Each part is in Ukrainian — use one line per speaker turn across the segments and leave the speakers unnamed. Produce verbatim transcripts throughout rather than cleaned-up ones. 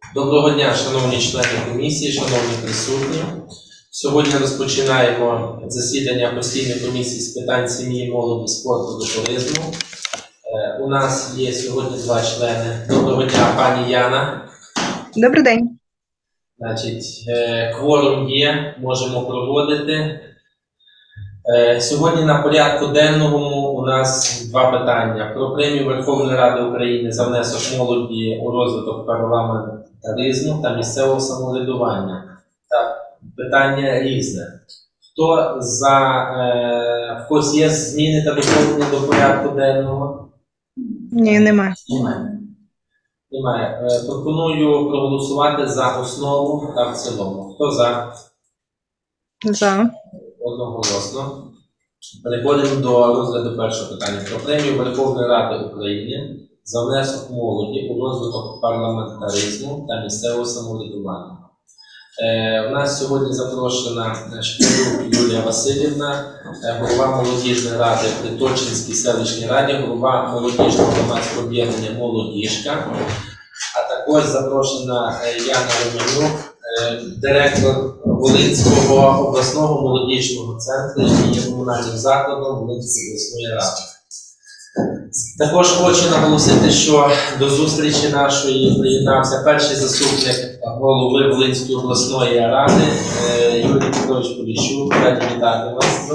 Доброго дня, шановні члени комісії, шановні присутні. Сьогодні розпочинаємо засідання постійної комісії з питань сім'ї, молоді, спорту та туризму. Е, у нас є сьогодні два члени. Доброго дня, пані Яна.
Добрий день.
Значить, е, кворум є, можемо проводити. Е, сьогодні на порядку денному у нас два питання. Про премію Верховної Ради України за внесок молоді у розвиток парламентаризму та місцевого самоврядування. Так, питання різне. Хто за, е, в когось є зміни та доповнення до порядку денного?
Ні, немає.
Немає. Немає. Е, пропоную проголосувати за основу та в цілому. Хто за?
За.
Одноголосно. Переходимо до розгляду першого питання. Про премію Верховної Ради України за внесок молоді у розвиток парламентаризму та місцевого самоврядування. Е, у нас сьогодні запрошена Шкірюк Юлія Васильівна, е, голова молодіжної ради при Точинській селищній раді, голова молодіжного громадського об'єднання «Молодіжка», а також запрошена е, Яна Романюк, е, директор Волинського обласного молодіжного центру, який є комунальним закладом Волинської обласної ради. Також хочу наголосити, що до зустрічі нашої приєднався перший заступник голови Волинської обласної ради Юрій Петрович Поліщук. Раді вітати вас.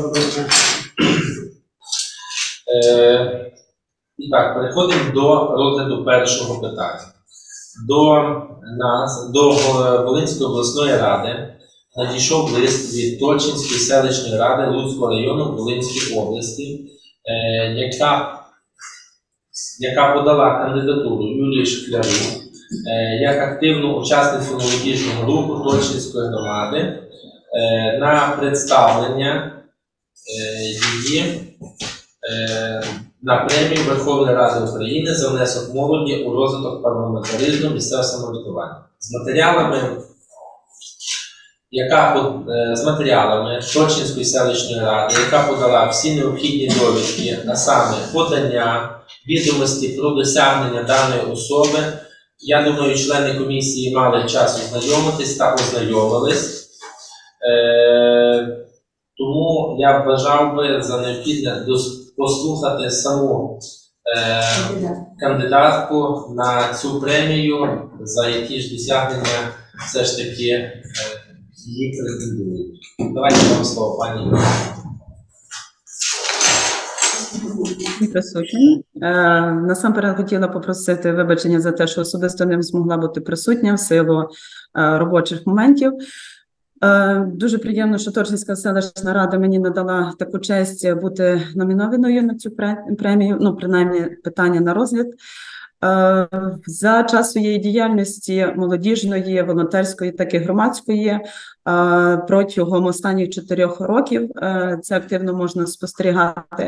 І так, переходимо до розгляду першого питання. До нас, до Волинської обласної ради надійшов лист від Точинської селищної ради Луцького району Волинської області, яка яка подала кандидатуру Юлії Шклярук е, як активну учасницю молодіжного руху Точинської громади е, на представлення е, її е, на премію Верховної Ради України за внесок молоді у розвиток парламентаризму місцевого самоврядування. З матеріалами, яка, з матеріалами Точинської селищної ради, яка подала всі необхідні довідки, а саме подання, відомості про досягнення даної особи. Я думаю, члени комісії мали час ознайомитись та ознайомились. Е, тому я бажав би за необхідне послухати саму е, кандидатку на цю премію, за які ж досягнення все ж таки е, її претендують. Давайте вам слово, пані.
Присутні. Е, насамперед хотіла попросити вибачення за те, що особисто не змогла бути присутня в силу е, робочих моментів. Е, дуже приємно, що Точинська селищна рада мені надала таку честь бути номінованою на цю премію, ну, принаймні, питання на розгляд. Е, за час своєї діяльності молодіжної, волонтерської, так і громадської е, протягом останніх чотирьох років, е, це активно можна спостерігати,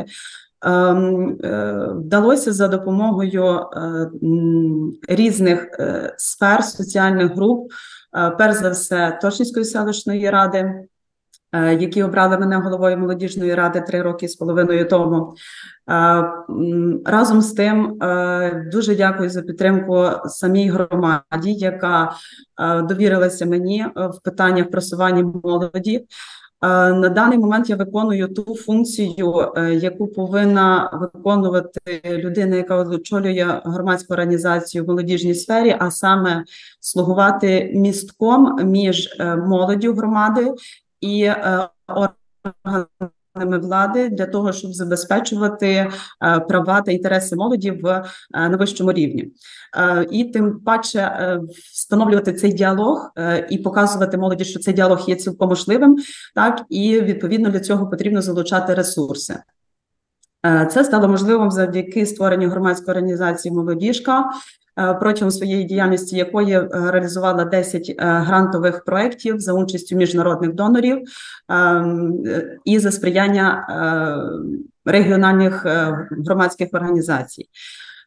вдалося за допомогою різних сфер соціальних груп, перш за все Точинської селищної ради, які обрали мене головою молодіжної ради три роки з половиною тому. Разом з тим, дуже дякую за підтримку самій громаді, яка довірилася мені в питаннях просування молоді. На даний момент я виконую ту функцію, яку повинна виконувати людина, яка очолює громадську організацію в молодіжній сфері, а саме слугувати містком між молоддю громади і органами влади для того, щоб забезпечувати права та інтереси молоді в найвищому рівні. І тим паче встановлювати цей діалог і показувати молоді, що цей діалог є цілком можливим, так, і відповідно для цього потрібно залучати ресурси. Це стало можливим завдяки створенню громадської організації «Молодіжка», протягом своєї діяльності якої реалізувала десять грантових проєктів за участю міжнародних донорів і за сприяння регіональних громадських організацій.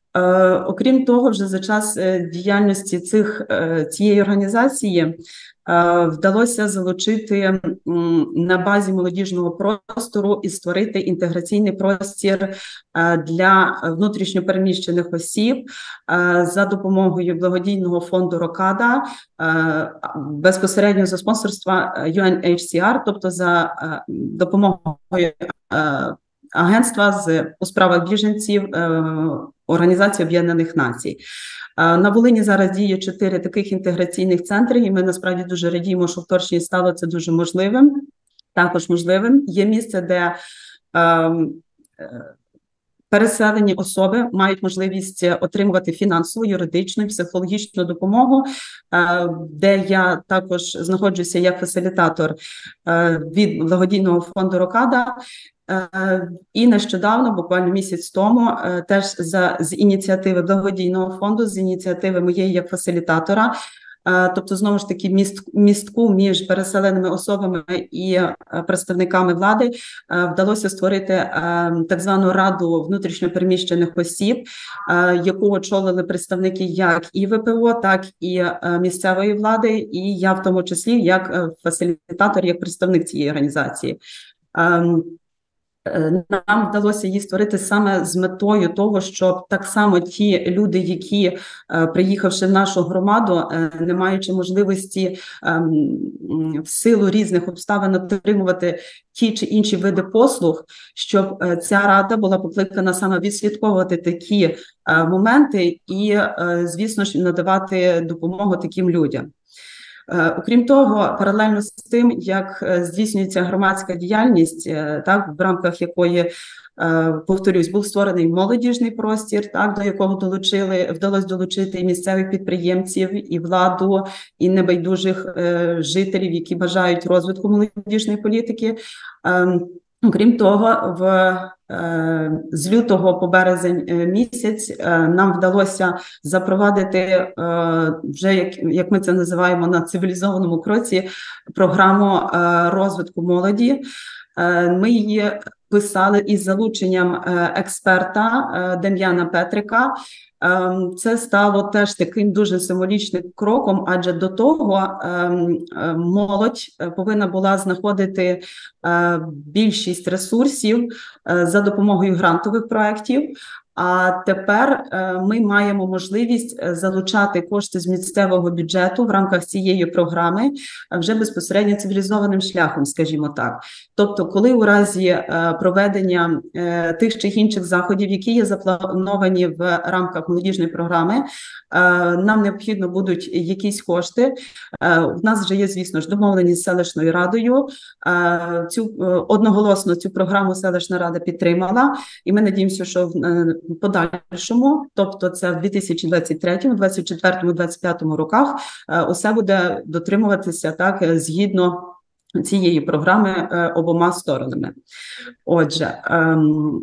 Е, окрім того, вже за час е, діяльності цих, е, цієї організації е, вдалося залучити м, на базі молодіжного простору і створити інтеграційний простір е, для внутрішньопереміщених осіб е, за допомогою благодійного фонду Рокада, е, безпосередньо за спонсорства ю ен ейч сі ар, тобто за е, допомогою е, агентства з у справах біженців е, Організації Об'єднаних Націй. Е, На Волині зараз діє чотири таких інтеграційних центри, і ми насправді дуже радіємо, що в Торчині стало це дуже можливим. Також можливим є місце, де е, е, переселені особи мають можливість отримувати фінансову, юридичну і психологічну допомогу, е, де я також знаходжуся як фасилітатор е, від благодійного фонду Рокада. Е, І нещодавно, буквально місяць тому, е, теж за з ініціативи благодійного фонду, з ініціативи моєї як фасилітатора, е, тобто знову ж таки міст, містку між переселеними особами і е, представниками влади, е, вдалося створити е, так звану раду внутрішньопереміщених осіб, е, яку очолили представники як і ве пе о, так і е, місцевої влади, і я в тому числі як е, фасилітатор, як представник цієї організації. Ем, Нам вдалося її створити саме з метою того, щоб так само ті люди, які, е, приїхавши в нашу громаду, е, не маючи можливості е, в силу різних обставин отримувати ті чи інші види послуг, щоб е, ця рада була покликана саме відслідковувати такі е, моменти і, е, звісно ж, надавати допомогу таким людям. Е, Окрім того, паралельно з тим, як е, здійснюється громадська діяльність, е, так, в рамках якої, е, повторюсь, був створений молодіжний простір, так, до якого долучили, вдалося долучити і місцевих підприємців, і владу, і небайдужих е, жителів, які бажають розвитку молодіжної політики. Е, Окрім того, в, е, з лютого по березень е, місяць е, нам вдалося запровадити е, вже, як, як ми це називаємо на цивілізованому кроці, програму е, розвитку молоді. Е, ми її писали із залученням е, експерта е, Дем'яна Петрика. Ем, Це стало теж таким дуже символічним кроком, адже до того ем, е, молодь повинна була знаходити е, більшість ресурсів е, за допомогою грантових проєктів. А тепер е, ми маємо можливість е, залучати кошти з місцевого бюджету в рамках цієї програми е, вже безпосередньо цивілізованим шляхом, скажімо так. Тобто, коли у разі е, проведення е, тих чи інших заходів, які є заплановані в рамках молодіжної програми, е, нам необхідно будуть якісь кошти. Е, у нас вже є, звісно ж, домовленість з селищною радою. Е, цю е, одноголосно цю програму селищна рада підтримала, і ми надіємося, що в е, подальшому, тобто це в дві тисячі двадцять третьому, двадцять четвертому, двадцять п'ятому роках, е, усе буде дотримуватися так згідно цієї програми е, обома сторонами. Отже, ем,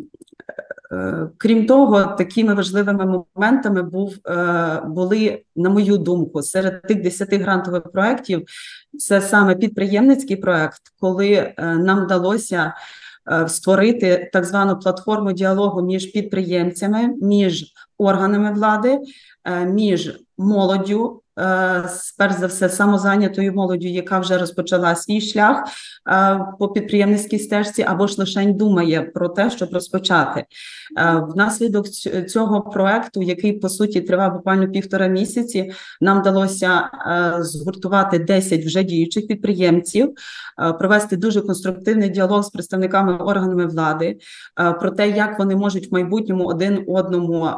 е, крім того, такими важливими моментами був, е, були, на мою думку, серед тих десяти грантових проєктів, це саме підприємницький проєкт, коли е, нам вдалося створити так звану платформу діалогу між підприємцями, між органами влади, між молоддю, перш за все самозайнятою молоддю, яка вже розпочала свій шлях по підприємницькій стежці, або ж лише думає про те, щоб розпочати. Внаслідок цього проекту, який, по суті, тривав буквально півтора місяці, нам вдалося згуртувати десять вже діючих підприємців, провести дуже конструктивний діалог з представниками органами влади про те, як вони можуть в майбутньому один одному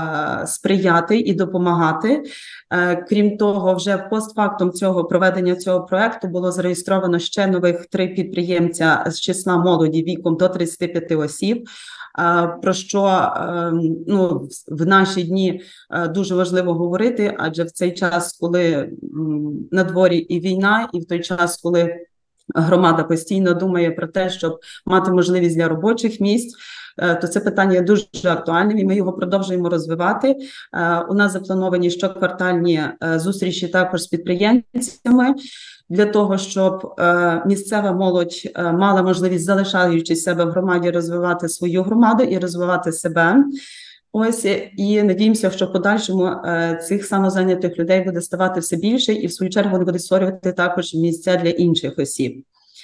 сприяти і допомагати. Крім того, вже постфактум цього проведення цього проекту було зареєстровано ще нових три підприємця з числа молоді віком до тридцяти п'яти осіб, про що ну, в наші дні дуже важливо говорити, адже в цей час, коли на дворі і війна, і в той час, коли громада постійно думає про те, щоб мати можливість для робочих місць, то це питання є дуже актуальним, і ми його продовжуємо розвивати. У нас заплановані щоквартальні зустрічі також з підприємцями, для того, щоб місцева молодь мала можливість, залишаючи себе в громаді, розвивати свою громаду і розвивати себе. Ось і надіємося, що в подальшому е, цих самозайнятих людей буде ставати все більше, і в свою чергу вони будуть створювати також місця для інших осіб.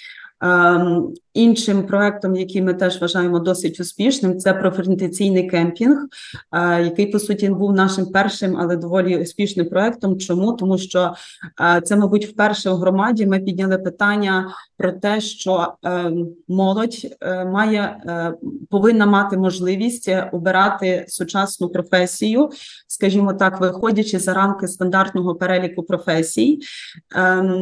Ем, іншим проектом, який ми теж вважаємо досить успішним, це профорієнтаційний кемпінг, е, який, по суті, був нашим першим, але доволі успішним проектом. Чому? Тому що е, це, мабуть, вперше у громаді ми підняли питання про те, що е, молодь е, має, е, повинна мати можливість обирати сучасну професію, скажімо так, виходячи за рамки стандартного переліку професій. Е,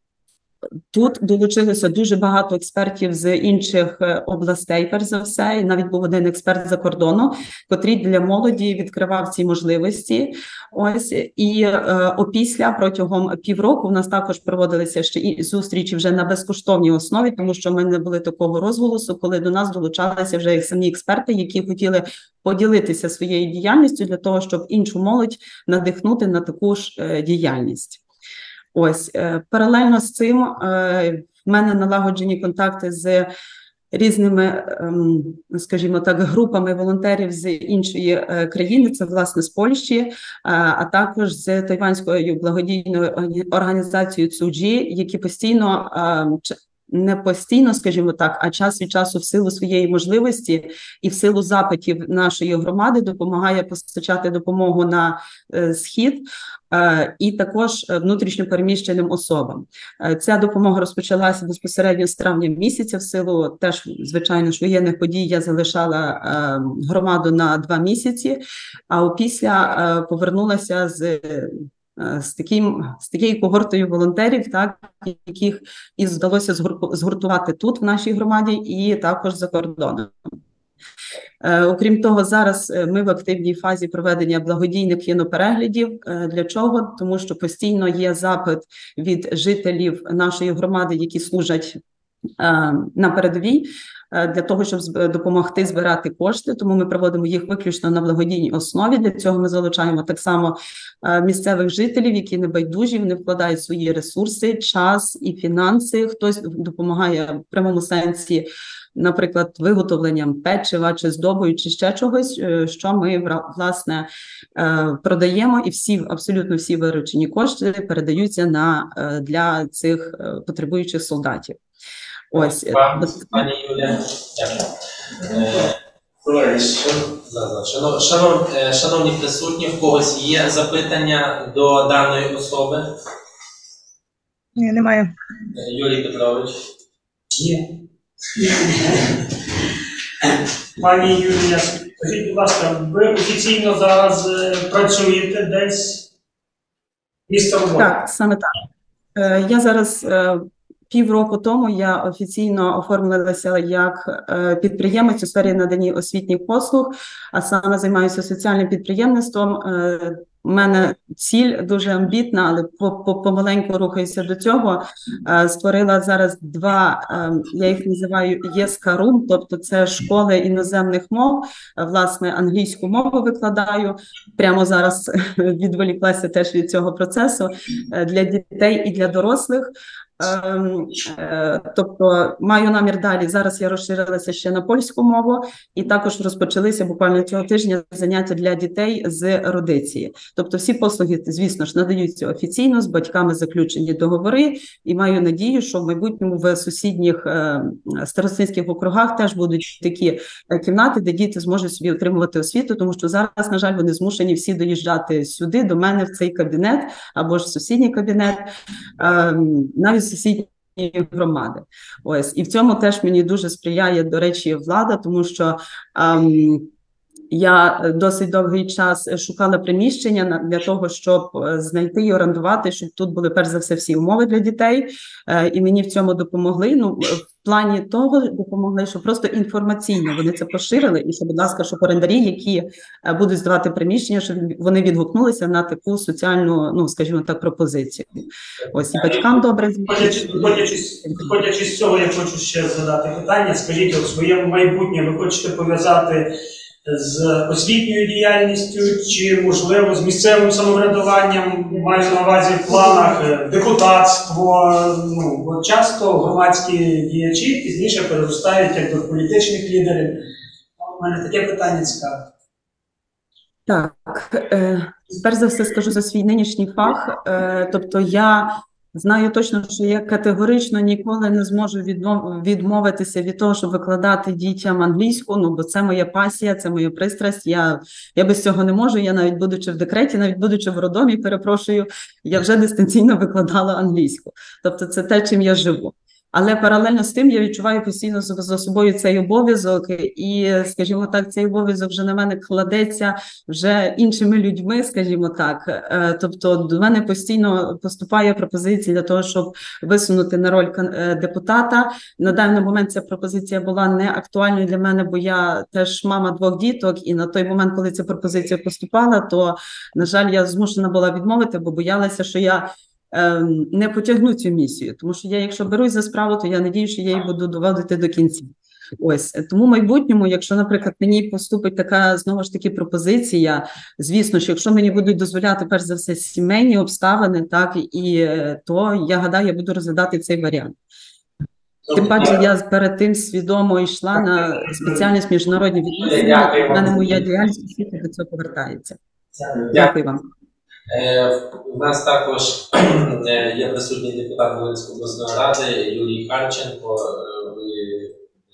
Тут долучилося дуже багато експертів з інших областей, перш за все, і навіть був один експерт за кордону, котрий для молоді відкривав ці можливості. Ось і е, опісля протягом півроку в нас також проводилися ще і зустрічі вже на безкоштовній основі, тому що ми не були такого розголосу, коли до нас долучалися вже як самі експерти, які хотіли поділитися своєю діяльністю для того, щоб іншу молодь надихнути на таку ж е, діяльність. Ось, паралельно з цим в мене налагоджені контакти з різними, скажімо так, групами волонтерів з іншої країни, це, власне, з Польщі, а також з тайванською благодійною організацією Цзуджі, які постійно, не постійно, скажімо так, а час від часу в силу своєї можливості і в силу запитів нашої громади допомагає постачати допомогу на схід, і також внутрішньо переміщеним особам. Ця допомога розпочалася безпосередньо з травня місяця, в силу теж, звичайно ж, воєнних подій я залишала громаду на два місяці, а опісля повернулася з з таким з такою когортою волонтерів, так, яких і вдалося згуртувати тут в нашій громаді і також за кордоном. Е, окрім того, зараз ми в активній фазі проведення благодійних кінопереглядів. Е, для чого? Тому що постійно є запит від жителів нашої громади, які служать е, на передовій, е, для того, щоб допомогти збирати кошти. Тому ми проводимо їх виключно на благодійній основі. Для цього ми залучаємо так само е, місцевих жителів, які не байдужі, вони вкладають свої ресурси, час і фінанси. Хтось допомагає в прямому сенсі, наприклад, виготовленням печива чи здобою, чи ще чогось, що ми, власне, продаємо, і всі, абсолютно всі виручені кошти передаються на, для цих потребуючих солдатів. Ось.
Пані Юлія, дякую. Шановні, шановні присутні, в когось є запитання до даної особи?
Ні, немає.
Юрій Петрович.
Є. Пані Юлія, скажіть, будь ласка, ви офіційно зараз працюєте десь місце роботи?
Так, саме так. Я зараз півроку тому я офіційно оформилася як підприємець у сфері надання освітніх послуг, а саме займаюся соціальним підприємництвом. У мене ціль дуже амбітна, але помаленьку рухаюся до цього. Створила зараз два, я їх називаю ЄСКА-рум, тобто це школи іноземних мов. Власне, англійську мову викладаю. Прямо зараз відволіклася теж від цього процесу для дітей і для дорослих. Тобто маю намір далі. Зараз я розширилася ще на польську мову, і також розпочалися буквально цього тижня заняття для дітей з ерудиції. Тобто всі послуги, звісно ж, надаються офіційно, з батьками заключені договори, і маю надію, що в майбутньому в сусідніх старостинських округах теж будуть такі кімнати, де діти зможуть собі отримувати освіту, тому що зараз, на жаль, вони змушені всі доїжджати сюди, до мене, в цей кабінет, або ж в сусідній кабінет, навіть сусідні громади. Ось. І в цьому теж мені дуже сприяє, до речі, влада, тому що ем, я досить довгий час шукала приміщення для того, щоб знайти і орендувати, щоб тут були, перш за все, всі умови для дітей, е, і мені в цьому допомогли. Ну, в плані того допомогли, що просто інформаційно вони це поширили, і що, будь ласка, щоб орендарі, які будуть здавати приміщення, щоб вони відгукнулися на таку соціальну, ну, скажімо так, пропозицію. Ось, і батькам добре.
Виходячи з цього, я хочу ще задати питання. Скажіть, от своє майбутнє ви хочете пов'язати з освітньою діяльністю, чи, можливо, з місцевим самоврядуванням, маю на увазі в планах депутатство, ну, бо часто громадські діячі пізніше переростають як до політичних лідерів. У мене таке питання цікаве.
Так, е, перш за все скажу за свій нинішній фах. Е, тобто я знаю точно, що я категорично ніколи не зможу відмов- відмовитися від того, щоб викладати дітям англійську, ну бо це моя пасія, це моя пристрасть. Я, я без цього не можу. Я навіть будучи в декреті, навіть будучи в роддомі, перепрошую, я вже дистанційно викладала англійську. Тобто це те, чим я живу. Але паралельно з тим я відчуваю постійно за за собою цей обов'язок, і, скажімо так, цей обов'язок вже на мене кладеться вже іншими людьми, скажімо так. Е, Тобто до мене постійно поступає пропозиція для того, щоб висунути на роль кан- е, депутата. На даний момент ця пропозиція була не актуальною для мене, бо я теж мама двох діток, і на той момент, коли ця пропозиція поступала, то, на жаль, я змушена була відмовити, бо боялася, що я ем, не потягну цю місію, тому що я, якщо берусь за справу, то я надію, що я її буду доводити до кінця. Ось тому в майбутньому, якщо, наприклад, мені поступить така знову ж таки пропозиція, звісно, що якщо мені будуть дозволяти перш за все сімейні обставини, так і е, то я гадаю, я буду розглядати цей варіант. Тим паче, я перед тим свідомо йшла на спеціальність міжнародні відносини. В мене моя діяльність освіти до цього повертається. Дякую вам.
Е, У нас також е, є присутній депутат Волинської обласної ради Юрій Харченко. Е, ви-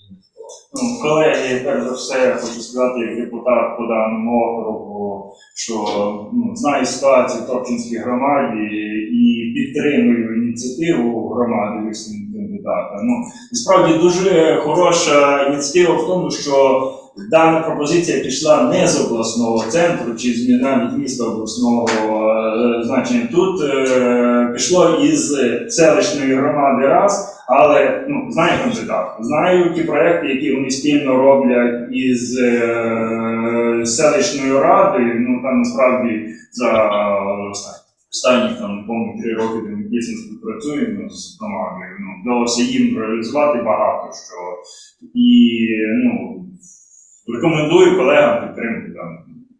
Ну, колеги, перш за все, хочу сказати, як депутат по даному округу, що ну, знаю ситуацію в Торчинській громаді і підтримую ініціативу громади висунути кандидата. Ну, насправді дуже хороша ініціатива в тому, що дана пропозиція пішла не з обласного центру чи з навіть міста обласного е, значення. Тут е, пішло із селищної громади раз. Але ну, знаю кандидат, знаю ті проекти, які вони спільно роблять із е, селищною радою. Ну там насправді за останні там повні три роки, де ми дійсно співпрацюємо з громадою. Ну, вдалося їм реалізувати багато що. І ну, рекомендую колегам підтримати дану.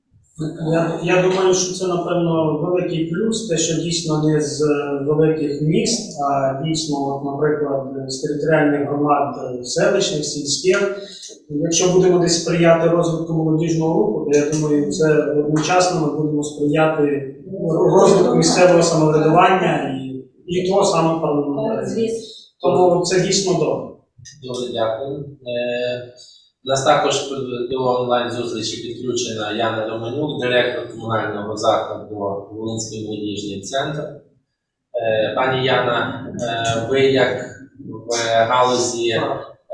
Я, я думаю, що це, напевно, великий плюс, те, що дійсно не з великих міст, а дійсно, от, наприклад, з територіальних громад селищних, сільських. Якщо будемо десь сприяти розвитку молодіжного руху, то я думаю, це одночасно ми будемо сприяти розвитку місцевого самоврядування і, і того самого парламентаризму. Тому це дійсно добре.
Дуже дякую. Е, У нас також до онлайн-зустрічі підключена Яна Романюк, директор комунального закладу Волинський молодіжний центр. Е, Пані Яна, е, ви як в галузі е,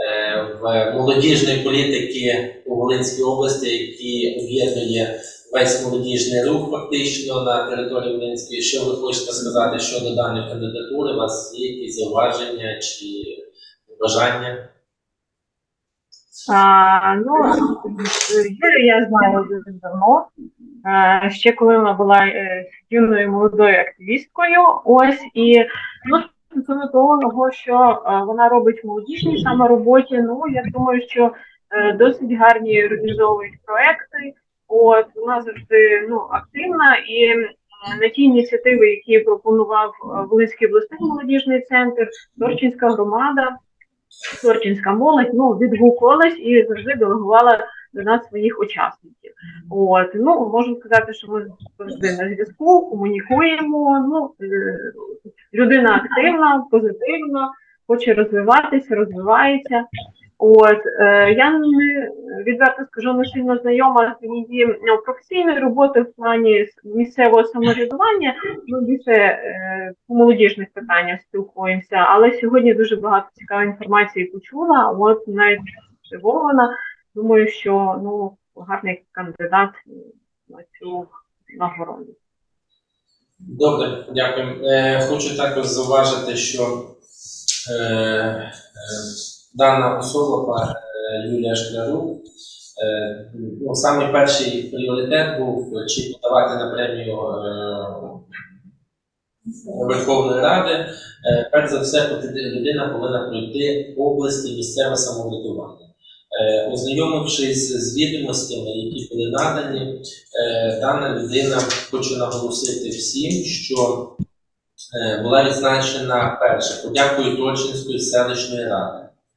в молодіжної політики у Волинській області, який об'єднує весь молодіжний рух фактично на території Волинської, що ви хочете сказати щодо даної кандидатури? У вас є якісь зауваження чи бажання?
А, ну, Юлю я знаю дуже давно, а, ще коли вона була е, юною молодою активісткою, ось, і ну, стосовно того, що е, вона робить в молодіжній саме роботі, ну, я думаю, що е, досить гарні організовують проекти, от, вона завжди, ну, активна, і е, на ті ініціативи, які пропонував е, Волинський обласний молодіжний центр, Торчинська громада, Торчинська молодь, ну, відгукувалась і завжди делегувала до нас своїх учасників. От, ну, можу сказати, що ми завжди на зв'язку, комунікуємо, ну, людина активна, позитивна, хоче розвиватися, розвивається. От, е, я не, відверто скажу, не сильно знайома з її ну, професійної роботи в плані місцевого самоврядування, ну, більше е, по молодіжних питаннях спілкуємося, але сьогодні дуже багато цікавої інформації почула, от, навіть здивована, думаю, що, ну, гарний кандидат на цю нагороду.
Добре, дякую. Е, хочу також зауважити, що е, е, дана особа, е, Юлія Шклярук, е, ну, саме перший пріоритет був, чи подавати на премію е, Верховної Ради. Е, перш за все, людина повинна пройти області місцеве самоврядування. Е, ознайомившись з відомостями, які були надані, е, дана людина, хочу наголосити всім, що е, була відзначена перше подякою Торчинської селищної ради.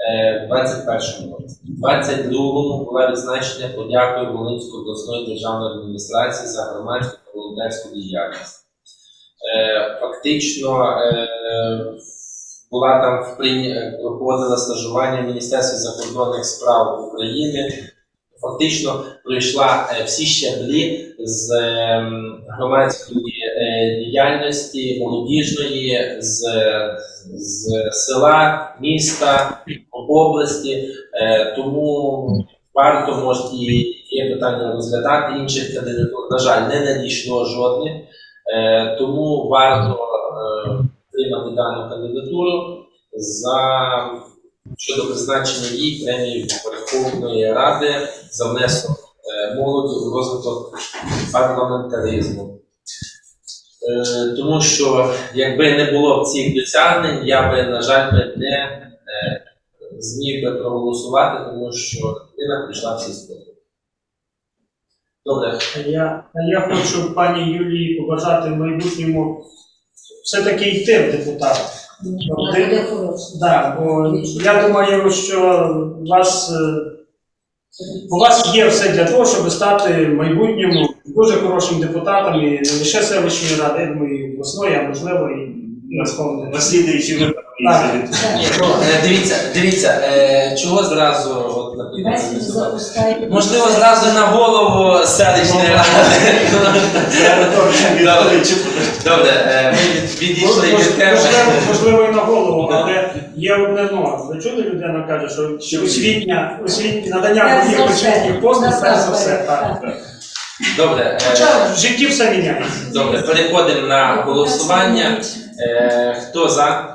в двадцять першому році. В двадцять другому була відзначена подякою Волинської обласної державної адміністрації за громадську та волонтерську діяльність. Е, Фактично е, була там вприйня- проходила стажування в Міністерстві закордонних справ України. Фактично пройшла е, всі щаблі з е, громадської е, діяльності, молодіжної, з, з села, міста, області. Е, тому варто, може, і є питання розглядати інших кандидатур. На жаль, не надійшло жодних. Е, тому варто е, приймати дану кандидатуру за щодо призначення їй премії Верховної Ради за внесок е, молоді у розвиток парламентаризму. Е, тому що якби не було б цих досягнень, я би, на жаль, би не е, зміг би проголосувати, тому що людина прийшла всі способи. Добре.
А Я, а я хочу пані Юлії побажати в майбутньому все-таки йти в депутати. Один- Да, бо я думаю, що у вас, е, у вас є все для того, щоб стати в майбутньому дуже хорошим депутатом і не лише селищної ради, я думаю, і обласної, а можливо і Верховної Ради.
Наслідуючи випадки.
Так.
Ні, ну, е, дивіться, дивіться, е, чого зразу, от, наприклад, запускати? Можливо, зразу на голову селищної ради. Добре, Добре, е, ми від- відійшли від теми.
Можливо, можливо, і на голову, але є одне но. Ви чули, людина каже, що освітня, освітня, надання будь-яких освітніх послуг, перш за все. Так.
Добре, е,
Хоча в житті все міняється.
добре, переходимо на голосування. Е, Хто за?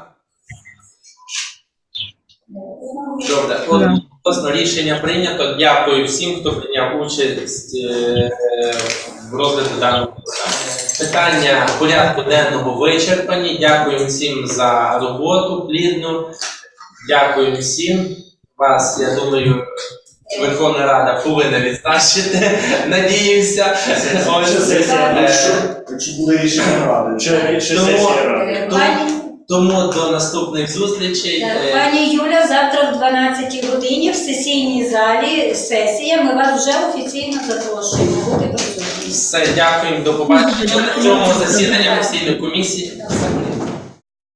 Добре, одноголосно рішення прийнято. Дякую всім, хто прийняв участь е, в розгляді даного питання. Питання порядку денного вичерпані. Дякую всім за роботу плідну. Дякую всім. Вас, я думаю, Верховна Рада повинна відзначити. Надіюся. Ось, е,
Чи буде рішення ради? Чи, чи
Тому-
сесія ради?
Пані,
Тому до наступних зустрічей.
так,
Е,
пані Юля, завтра в дванадцятій годині в сесійній залі сесія. Ми вас вже офіційно запрошуємо бути присутні.
Все, дякуємо, до побачення на цьому засіданні постійної комісії.